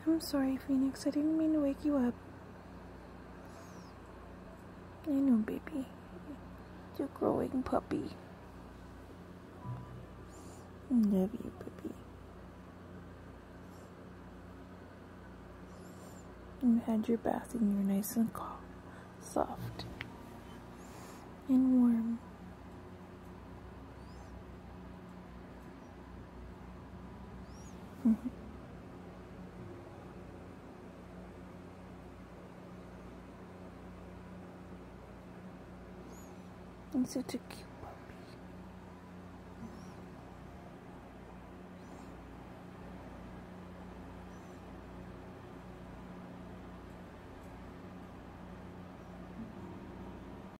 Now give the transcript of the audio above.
I'm sorry, Phoenix. I didn't mean to wake you up. I know, baby. You're a growing puppy. I love you, baby. You had your bath and you're nice and calm, soft, and warm. And such a cute